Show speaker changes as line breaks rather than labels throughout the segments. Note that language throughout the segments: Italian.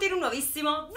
in un nuovissimo video!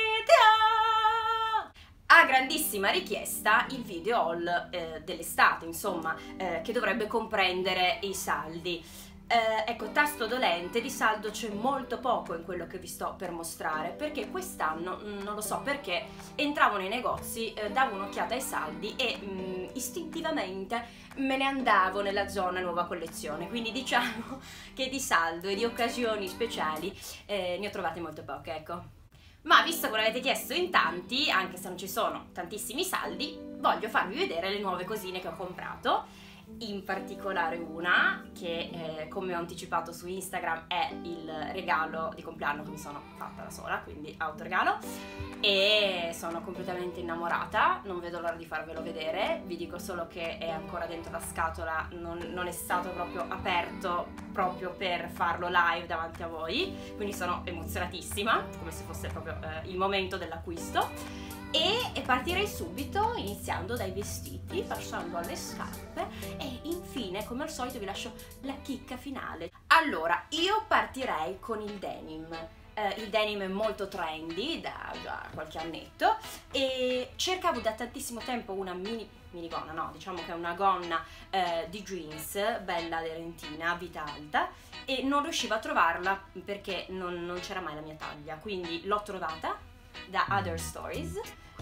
A grandissima richiesta il video haul dell'estate, insomma, che dovrebbe comprendere i saldi. Ecco, tasto dolente, di saldo c'è molto poco in quello che vi sto per mostrare, perché quest'anno, non lo so perché, entravo nei negozi, davo un'occhiata ai saldi e istintivamente me ne andavo nella zona nuova collezione, quindi diciamo che di saldo e di occasioni speciali ne ho trovate molto poche, ecco. Ma visto che me l'avete chiesto in tanti, anche se non ci sono tantissimi saldi, voglio farvi vedere le nuove cosine che ho comprato. In particolare una che, come ho anticipato su Instagram, è il regalo di compleanno che mi sono fatta da sola, quindi autoregalo, e sono completamente innamorata, non vedo l'ora di farvelo vedere. Vi dico solo che è ancora dentro la scatola, non è stato proprio aperto proprio per farlo live davanti a voi, quindi sono emozionatissima, come se fosse proprio il momento dell'acquisto. E partirei subito iniziando dai vestiti, passando alle scarpe e infine, come al solito, vi lascio la chicca finale. Allora, io partirei con il denim. Il denim è molto trendy da già qualche annetto e cercavo da tantissimo tempo una minigonna, no, diciamo che è una gonna di jeans, bella aderentina, a vita alta, e non riuscivo a trovarla perché non c'era mai la mia taglia, quindi l'ho trovata da Other Stories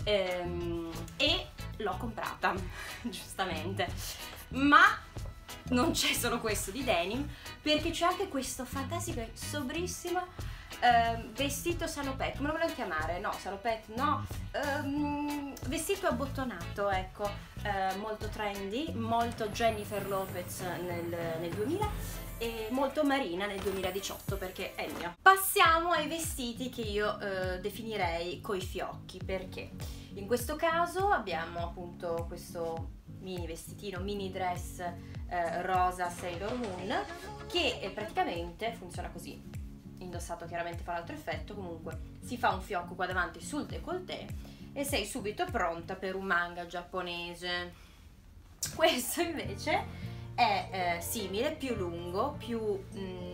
e l'ho comprata giustamente, ma non c'è solo questo di denim, perché c'è anche questo fantastico e sobrissimo vestito salopette, come lo volevo chiamare? No, salopette no, vestito abbottonato, ecco, molto trendy, molto Jennifer Lopez nel 2000 e molto Marina nel 2018, perché è il mio. Passiamo ai vestiti che io definirei coi fiocchi, perché in questo caso abbiamo appunto questo mini vestitino, mini dress rosa Sailor Moon, che praticamente funziona così. Indossato chiaramente fa l'altro effetto, comunque si fa un fiocco qua davanti sul décolleté e sei subito pronta per un manga giapponese. Questo invece è simile, più lungo, più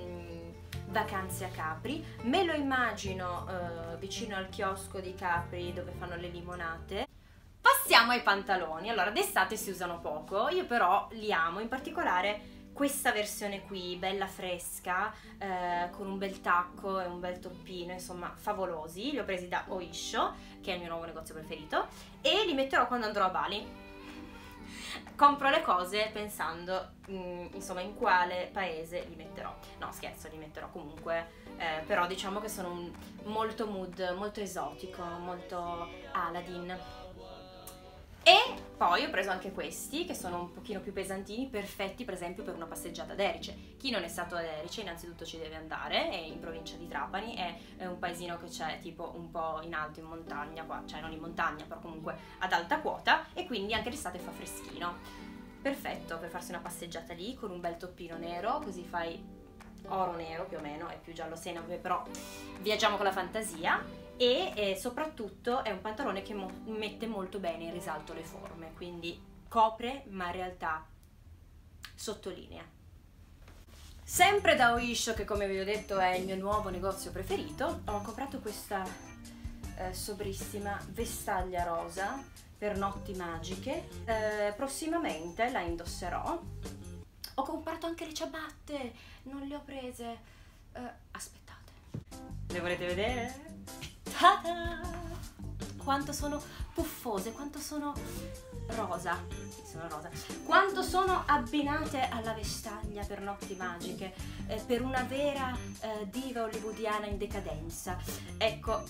vacanze a Capri. Me lo immagino vicino al chiosco di Capri dove fanno le limonate. Passiamo ai pantaloni. Allora, d'estate si usano poco, io però li amo, in particolare questa versione qui, bella fresca, con un bel tacco e un bel toppino, insomma favolosi. Li ho presi da Oysho, che è il mio nuovo negozio preferito, e li metterò quando andrò a Bali. Compro le cose pensando insomma in quale paese li metterò. No, scherzo, li metterò comunque, però diciamo che sono molto mood, molto esotico, molto Aladdin. E poi ho preso anche questi, che sono un pochino più pesantini, perfetti per esempio per una passeggiata ad Erice. Chi non è stato ad Erice innanzitutto ci deve andare, è in provincia di Trapani, è un paesino che c'è tipo un po' in alto, in montagna qua, cioè non in montagna però comunque ad alta quota, e quindi anche d'estate fa freschino. Perfetto per farsi una passeggiata lì con un bel toppino nero, così fai oro nero più o meno, è più giallo senape, però viaggiamo con la fantasia. E soprattutto è un pantalone che mette molto bene in risalto le forme, quindi copre ma in realtà sottolinea. Sempre da Oysho, che come vi ho detto è il mio nuovo negozio preferito, ho comprato questa sobrissima vestaglia rosa per notti magiche. Prossimamente la indosserò. Ho comprato anche le ciabatte, non le ho prese, aspettate, le volete vedere? Ta-da! Quanto sono puffose, quanto sono rosa, sì, sono rosa, quanto sono abbinate alla vestaglia per notti magiche, per una vera diva hollywoodiana in decadenza. Ecco,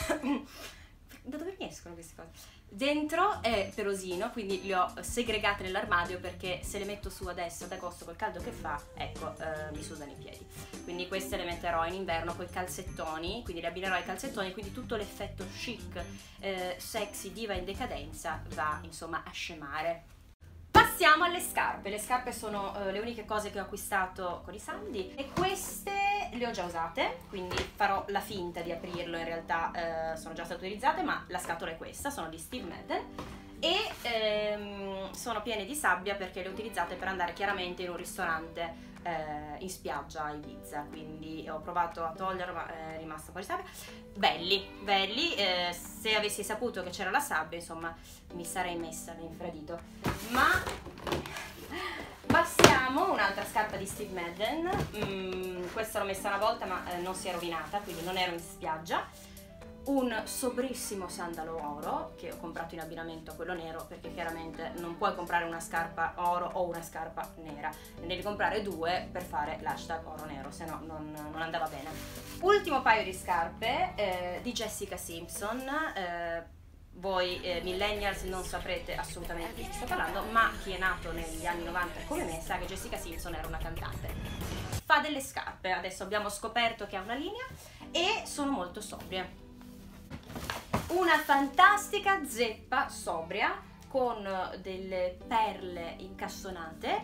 da dove mi escono queste cose? Dentro è perosino, quindi le ho segregate nell'armadio perché se le metto su adesso ad agosto col caldo che fa, ecco, mi sudano i piedi. Quindi queste le metterò in inverno con i calzettoni, quindi le abbinerò ai calzettoni, quindi tutto l'effetto chic, sexy, diva in decadenza va insomma a scemare. Passiamo alle scarpe. Le scarpe sono le uniche cose che ho acquistato con i saldi e queste le ho già usate, quindi farò la finta di aprirlo, in realtà sono già state utilizzate, ma la scatola è questa, sono di Steve Madden e sono piene di sabbia perché le ho utilizzate per andare chiaramente in un ristorante in spiaggia a Ibiza, quindi ho provato a toglierlo ma è rimasta un po' di sabbia. Belli, belli, se avessi saputo che c'era la sabbia, insomma, mi sarei messa l'infradito. Ma passiamo un'altra scarpa di Steve Madden. Questa l'ho messa una volta ma non si è rovinata, quindi non ero in spiaggia. Un sobrissimo sandalo oro che ho comprato in abbinamento a quello nero, perché chiaramente non puoi comprare una scarpa oro o una scarpa nera, ne devi comprare due per fare l'hashtag oro nero, se no non andava bene. Ultimo paio di scarpe di Jessica Simpson. Voi millennials non saprete assolutamente di chi sto parlando, ma chi è nato negli anni 90 come me sa che Jessica Simpson era una cantante. Fa delle scarpe, adesso abbiamo scoperto che ha una linea e sono molto sobrie. Una fantastica zeppa sobria con delle perle incastonate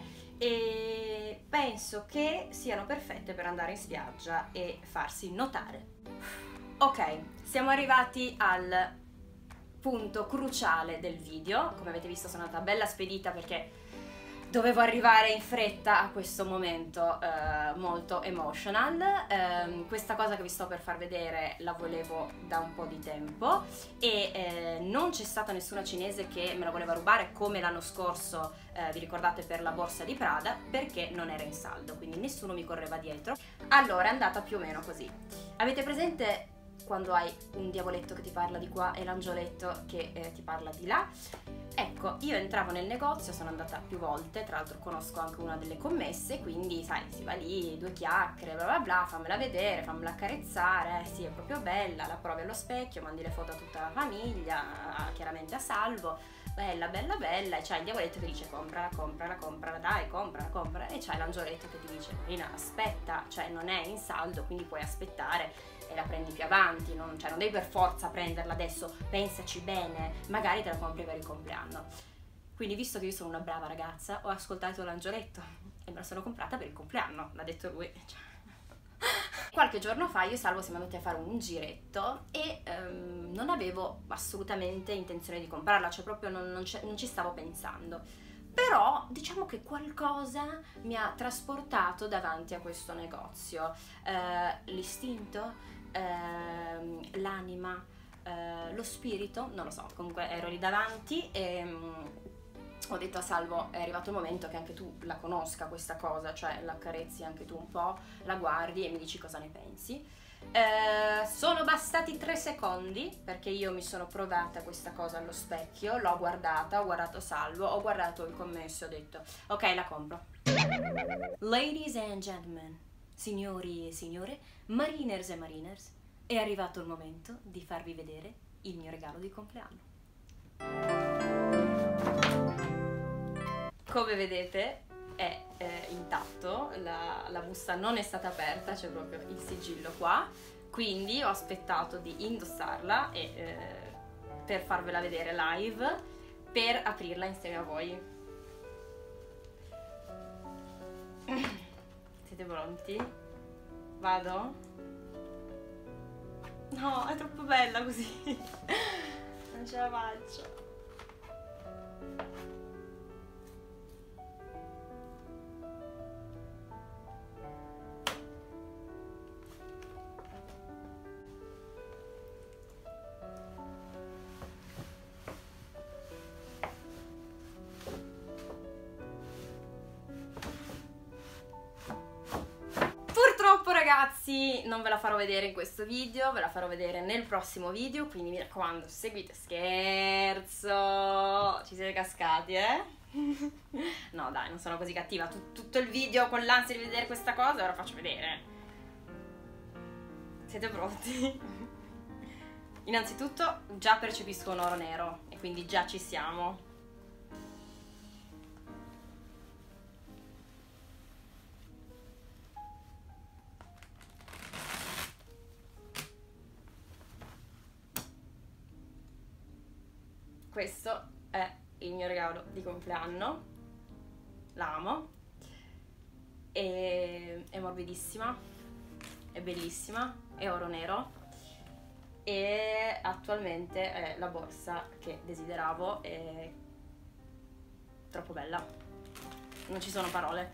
e penso che siano perfette per andare in spiaggia e farsi notare. Ok, siamo arrivati al punto cruciale del video. Come avete visto sono andata bella spedita perché dovevo arrivare in fretta a questo momento molto emotional. Questa cosa che vi sto per far vedere la volevo da un po' di tempo e non c'è stata nessuna cinese che me la voleva rubare come l'anno scorso, vi ricordate, per la borsa di Prada, perché non era in saldo, quindi nessuno mi correva dietro. Allora è andata più o meno così. Avete presente quando hai un diavoletto che ti parla di qua e l'angioletto che ti parla di là? Ecco, io entravo nel negozio, sono andata più volte, tra l'altro conosco anche una delle commesse, quindi sai, si va lì, due chiacchiere, bla bla bla, fammela vedere, fammela accarezzare, sì, è proprio bella, la provi allo specchio, mandi le foto a tutta la famiglia, chiaramente a salvo, bella, bella, bella, e c'hai il diavoletto che dice comprala, comprala, comprala, dai, comprala, comprala, e c'hai l'angioletto che ti dice, Marina, aspetta, cioè non è in saldo, quindi puoi aspettare e la prendi più avanti, non devi per forza prenderla adesso, pensaci bene, magari te la compri per il compleanno. Quindi visto che io sono una brava ragazza, ho ascoltato l'angioletto e me la sono comprata per il compleanno, l'ha detto lui. Qualche giorno fa io e Salvo siamo andati a fare un giretto e non avevo assolutamente intenzione di comprarla, cioè proprio non ci stavo pensando. Però diciamo che qualcosa mi ha trasportato davanti a questo negozio, l'istinto, l'anima, lo spirito, non lo so, comunque ero lì davanti e ho detto a Salvo, è arrivato il momento che anche tu la conosca questa cosa, cioè la accarezzi anche tu un po', la guardi e mi dici cosa ne pensi. Sono bastati 3 secondi perché io mi sono provata questa cosa allo specchio, l'ho guardata, ho guardato Salvo, ho guardato il commesso e ho detto ok, la compro. Ladies and gentlemen, signori e signore, mariners e mariners, è arrivato il momento di farvi vedere il mio regalo di compleanno. Come vedete è intatto, la busta non è stata aperta, c'è proprio il sigillo qua, quindi ho aspettato di indossarla e, per farvela vedere live, per aprirla insieme a voi. Siete pronti? Vado? No, è troppo bella così, non ce la faccio. Ragazzi, non ve la farò vedere in questo video, ve la farò vedere nel prossimo video, quindi mi raccomando, seguite. Scherzo, ci siete cascati, eh? No dai, non sono così cattiva, tutto il video con l'ansia di vedere questa cosa, ora faccio vedere. Siete pronti? Innanzitutto già percepisco un oro nero e quindi già ci siamo. Questo è il mio regalo di compleanno, l'amo, è morbidissima, è bellissima, è oro nero e attualmente è la borsa che desideravo, è troppo bella, non ci sono parole.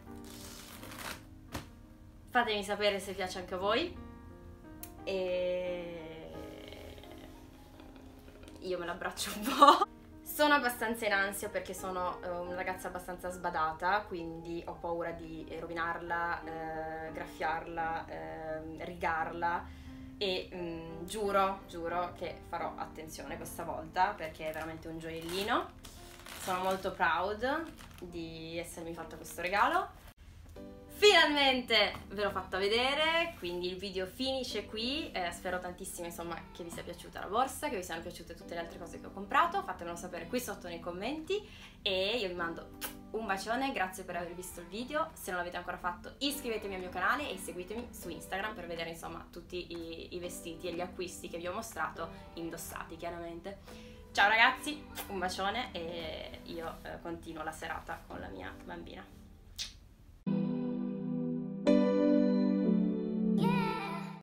Fatemi sapere se piace anche a voi e io me l'abbraccio un po'. Sono abbastanza in ansia perché sono una ragazza abbastanza sbadata, quindi ho paura di rovinarla, graffiarla, rigarla e giuro che farò attenzione questa volta perché è veramente un gioiellino. Sono molto proud di essermi fatta questo regalo. Finalmente ve l'ho fatta vedere, quindi il video finisce qui, spero tantissimo insomma che vi sia piaciuta la borsa, che vi siano piaciute tutte le altre cose che ho comprato, fatemelo sapere qui sotto nei commenti e io vi mando un bacione, grazie per aver visto il video, se non l'avete ancora fatto iscrivetevi al mio canale e seguitemi su Instagram per vedere insomma tutti i vestiti e gli acquisti che vi ho mostrato indossati chiaramente. Ciao ragazzi, un bacione e io continuo la serata con la mia bambina.